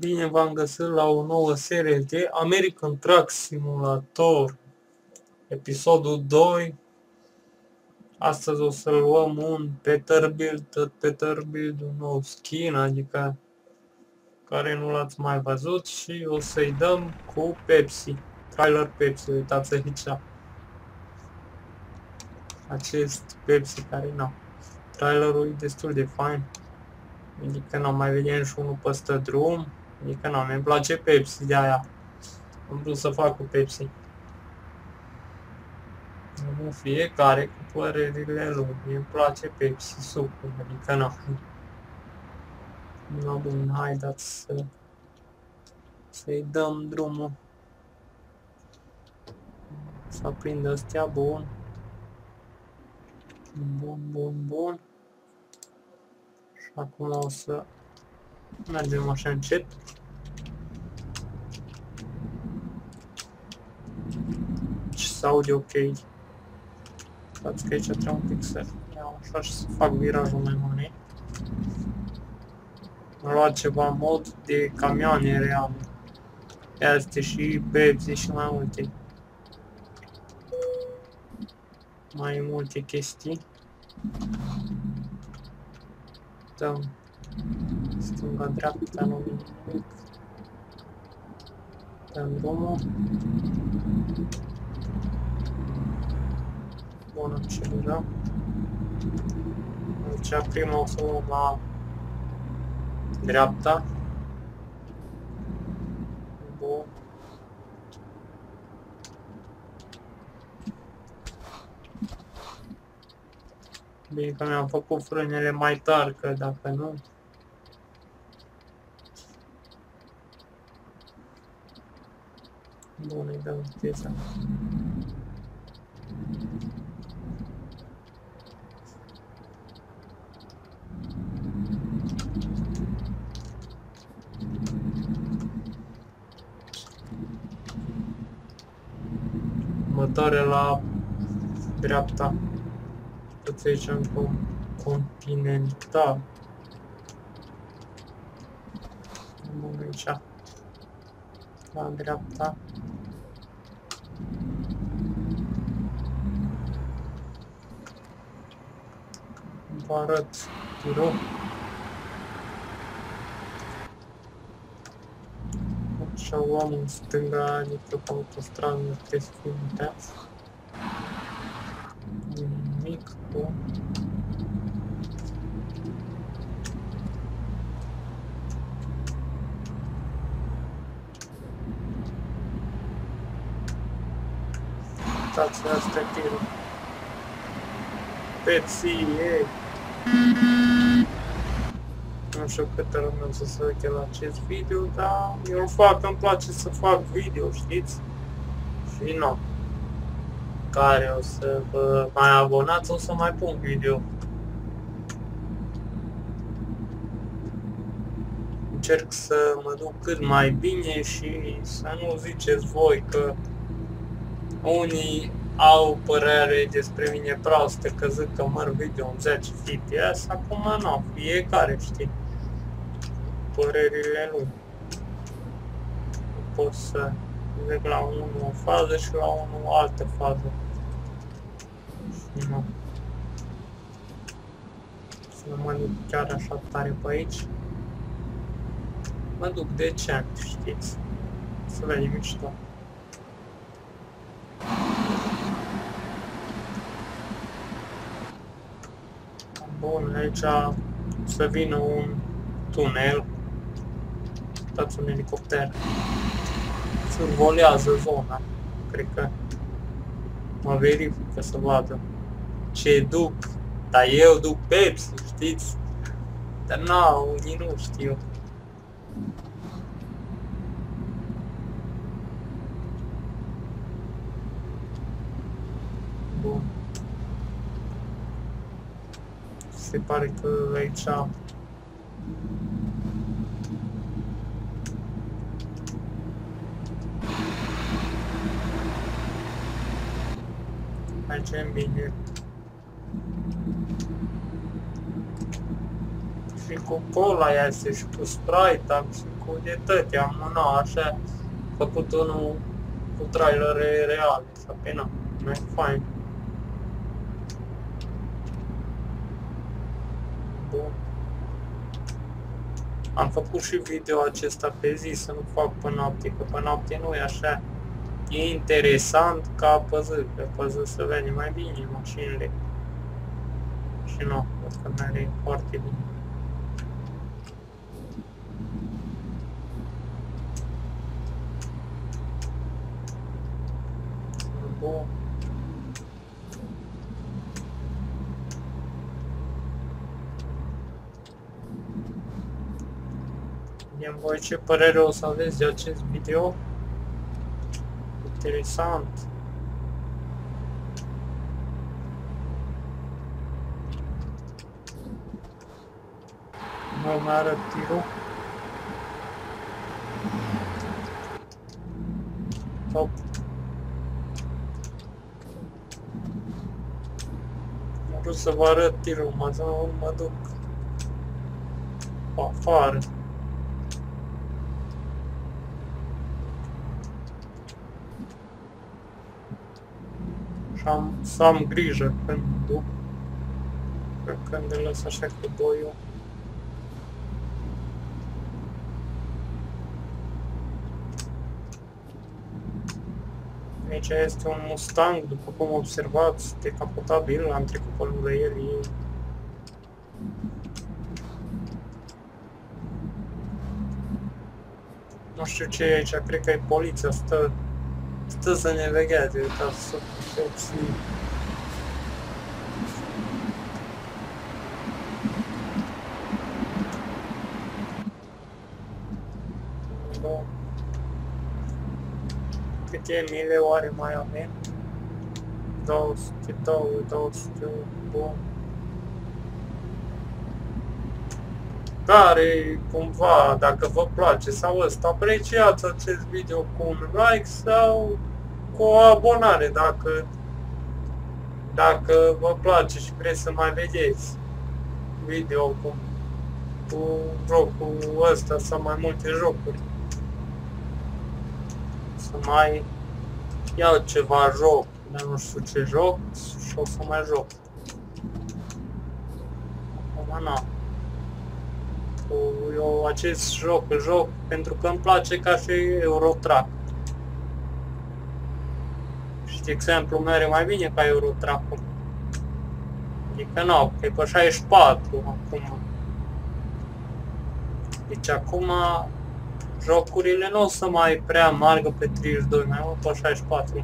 Bine v-am găsit la o nouă serie de American Truck Simulator, episodul 2. Astăzi o să luăm un Peterbilt, tot Peterbilt, un nou skin, adică care nu l-ați mai văzut, și o să-i dăm cu Pepsi, trailer Pepsi, uitați aici. Acest Pepsi care, na, trailerul e destul de fain, adică n-am mai vedem și unul peste drum, adică na, mi-mi place Pepsi, de aia am vrut să fac cu Pepsi. Nu fiecare cu părerile lui, mi-mi place Pepsi, sucul, adică na. No, bun, haideți să-i dăm drumul. Să aprindă astea, bun. Bun. Și acum o să mergem așa încet. Și să aude ok. Stați că aici trebuie un pic să iau așa și să fac virajul mai mare. Am luat ceva mod de camioane reale. Este și Pepsi și mai multe. Mai multe chestii. Dăm stânga-dreapta, nu vine nimic. Dăm drumul. Bun, accelerăm. Deci prima o să luăm la dreapta. Bun. Bine că mi-am făcut frânele mai tari, că dacă nu... Bun, îi dăm viteza. Următoare la dreapta. Tot aici în Continental. Bun, aici. La dreapta. Vă arăt tirul. Și luăm în stânga, adică pe autostradă, trebuie să fim uitați. Nimic, bun. Uitați, asta e tirul. Pepsi, ei! Nu știu câte lume o să se uite la acest video, dar eu îl fac, îmi place să fac video, știți? Și nu. Care o să vă mai abonați, o să mai pun video. Încerc să mă duc cât mai bine și să nu ziceți voi că unii au părere despre mine proaste, că zic că măr video în 10 fps, acum nu, fiecare știe părerile lui. Pot să zic la unul o fază și la unul o altă fază. Și nu. Să nu mă duc chiar așa tare pe aici. Mă duc decent, știți? Să vedem mișto. Bun, aici să vină un tunel. Uitați, un elicopter. Survolează zona. Cred că mă verifică să vadă ce duc. Dar eu duc Pepsi, știți? Dar nu, unii nu știu. Bun. Se pare că aici mergem bine. Și cu cola iese și cu Sprite am și cu de tăte, am așa făcut unul cu trailere reale, așa, pe na, mai fain. Bun. Am făcut și video acesta pe zi, să nu fac pe noapte, că pe noapte nu e așa. E interesant ca pe păză să vede mai bine mașinile. Și nu, cred că merge foarte bine. Bun. Vedem voi ce părere o să aveți de acest video. Interesant. Nu mai arăt tirul. Top. Am vrut să vă arăt tirul, mă duc afară. Și să am grijă când mă duc. Că când îl lăs așa cu boiul. Aici este un Mustang, după cum observați, decapotabil, am trecut pe lângă el, nu știu ce e aici, cred că e poliția, stă să ne vegheze, uitați, să fie. Câte mile oare mai avem? 200, bun. Care, cumva, dacă vă place sau ăsta, apreciați acest video cu un like sau cu o abonare, dacă vă place și vreți să mai vedeți video cu jocul ăsta sau mai multe jocuri. Să mai iau ceva joc, dar nu știu ce joc și o să mai joc. Acum n-am. Eu acest joc îl joc pentru că îmi place ca și Eurotrack. Și de exemplu merge mai bine ca Eurotrack-ul. Adică nu, că e pe 64 acum. Deci acum jocurile nu o să mai prea meargă pe 32, mai mult pe 64.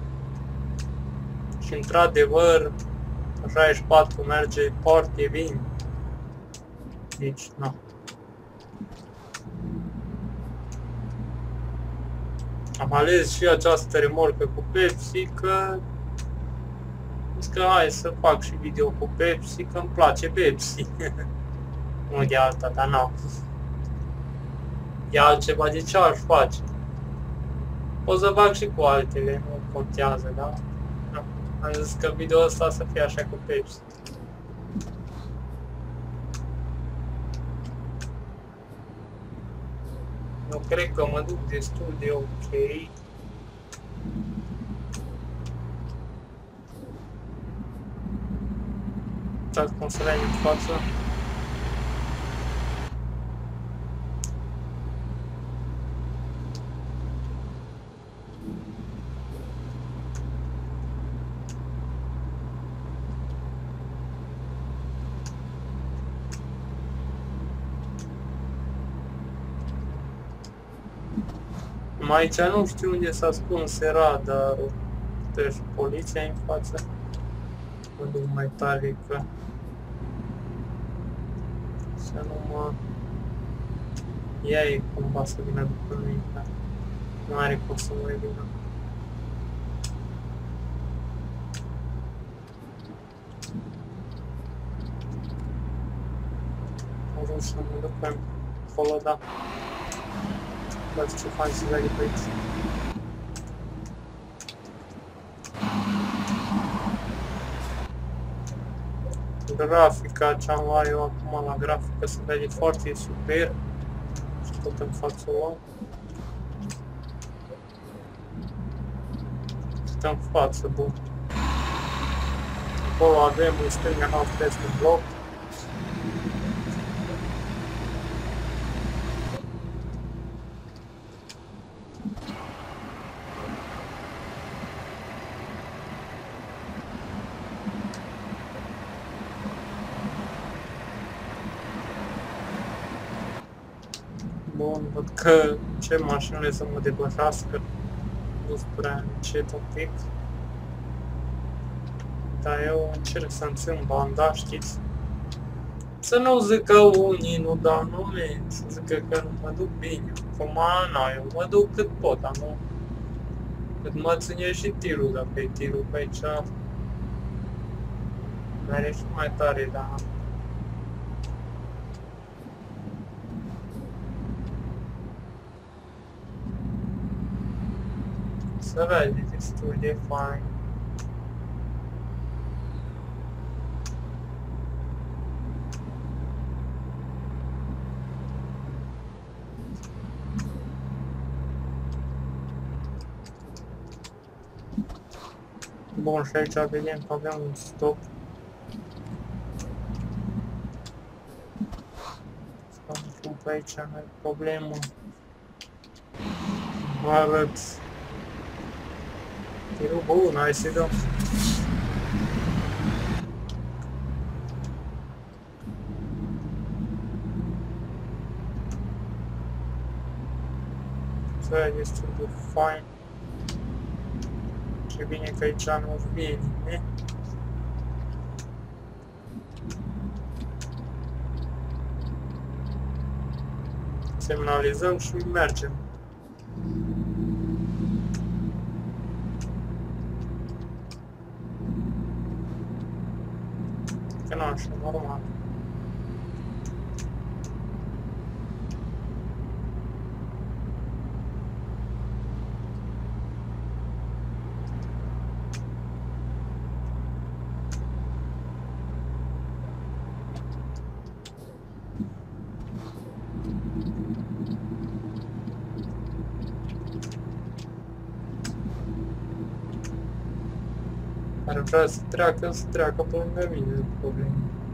Și într-adevăr, pe 64 merge foarte bine. Deci, nu. Am ales și această remorcă cu Pepsi că hai să fac și video cu Pepsi, că îmi place Pepsi. Nu de alta, dar n-am. E altceva, de ce aș face? O să fac și cu altele, nu contează, da? No. Am zis că video ăsta să fie așa cu Pepsi. Eu cred că mă duc destul de ok. Uitați cum se vede în față. Aici nu știu unde s-a ascuns radarul. Deci poliția în față. Mă duc mai tare că să nu mă ia ei cumva să vină după mine. Nu are cum să mă vină. Am vrut să mă duc pe acolo, da. Uitați ce fain se vede pe aici. Grafica, ce am luat eu acum la grafică se vede foarte super. tot în față o luăm. Stă în față, bun. Acolo avem în stânga noastră este un bloc. Bun, văd că ce mașinile să mă depășească. Nu prea încet un pic. Dar eu încerc să-mi țin banda, știți? Să nu zică unii, nu dau nume, să zică că nu mă duc bine. Acum, eu mă duc cât pot, dar nu... Cât mă ține și tirul, dacă e tirul pe aici... Mere și mai tare, dar... Să vezi, destul de fain. Bun, și aici vedem că avem un stop. Stăm pe aici, nu e problemă. Vă arăt. Tirul bun, hai să-i dăm. Să e destul de fain. Ce bine că aici nu vine nimeni. Semnalizăm și mergem. Că nu așa, normal. Ar vrea să treacă pe lângă mine, de probleme.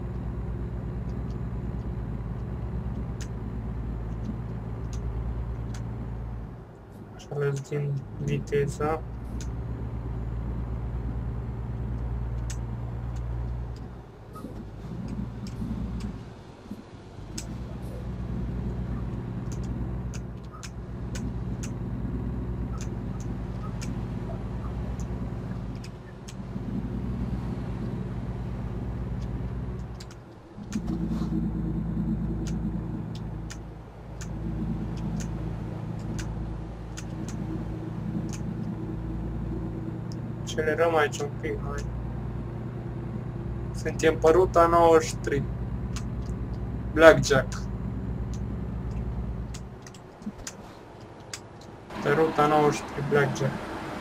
Așa ales din viteza. Accelerăm aici un pic noi. Suntem pe ruta 93. Blackjack. Pe ruta 93 Blackjack.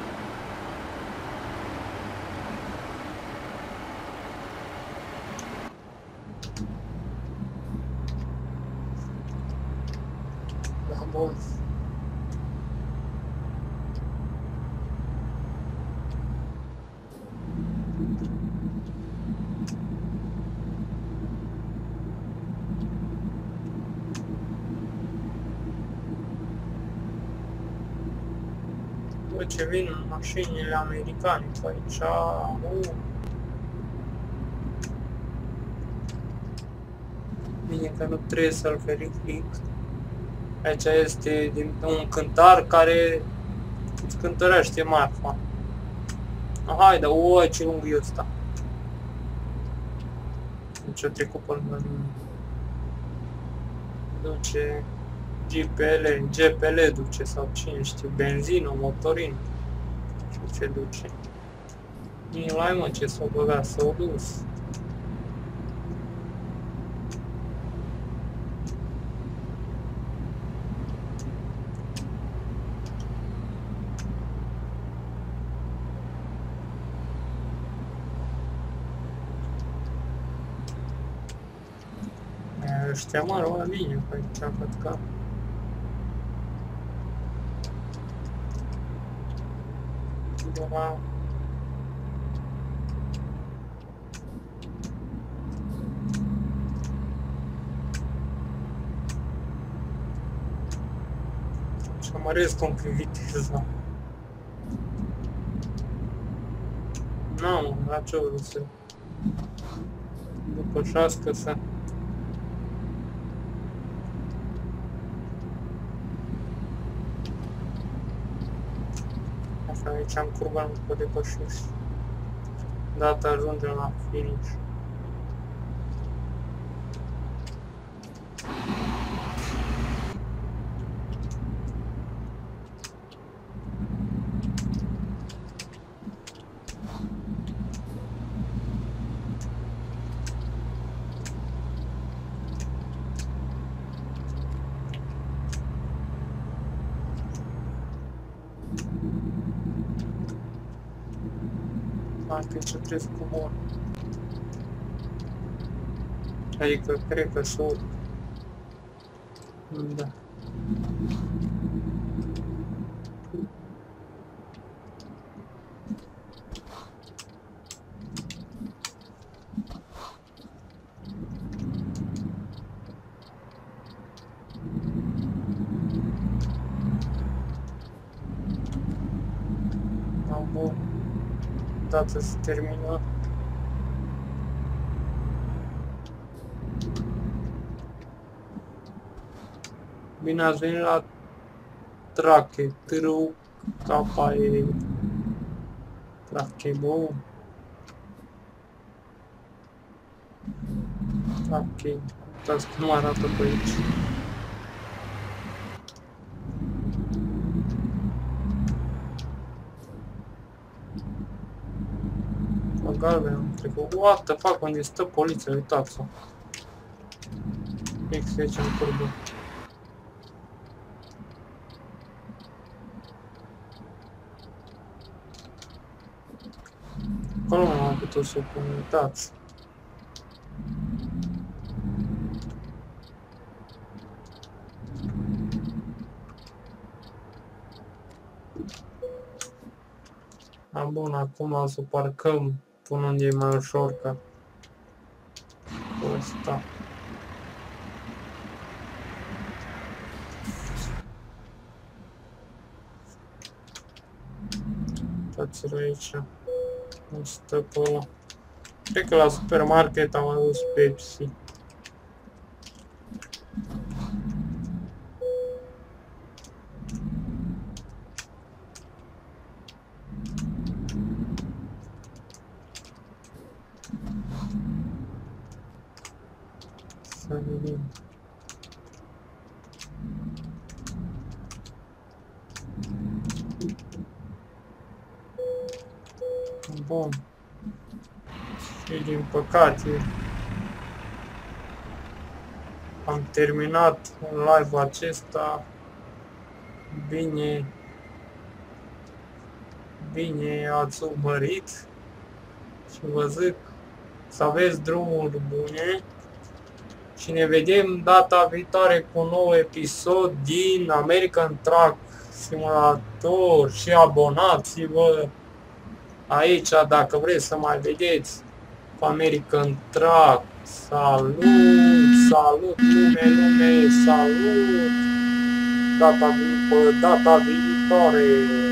Da, bun. După ce vin mașinile americane pe aici, bine că nu trebuie să-l verific. Aici este un cântar care îți cântărește marfa. Haide, oi, ce lung e ăsta. Deci a trecut pe lângă mine. Duce GPL duce sau cine știu, benzină, motorină. Nu știu ce duce. Nu-i mă ce s-o băgat, s-o dus. Ăștia mă rău bine pe aici, văd că Era... Și măresc un pic viteza. Nu, la ce vreau să depășească să... Asta aici în curba nu pot depășesc. Data ajungem la finish. Dacă ce trebuie să comor. Adică cred că să urc. Da. Am bun. Dată se termină. Bine ați venit la Trache, târâu, capa e... Trache, bun. Trache, uitați cum arată pe aici. Mă galben, cred că, what the fuck, unde stă poliția, uitați-o. Fix aici în curbă. Acolo nu am putut să o pun, uitați. Bun, acum o să parcăm până unde e mai ușor ca ăsta. Uitați-l aici. Nu stă pe ăla. Cred că la supermarket am adus Pepsi. Să vedem. Bun. Și din păcate am terminat live-ul acesta. Bine ați urmărit și vă zic să aveți drumuri bune și ne vedem data viitoare cu un nou episod din American Truck Simulator și abonați-vă aici dacă vreți să mai vedeți cu American Truck. Salut, salut lume, salut! Data viitoare!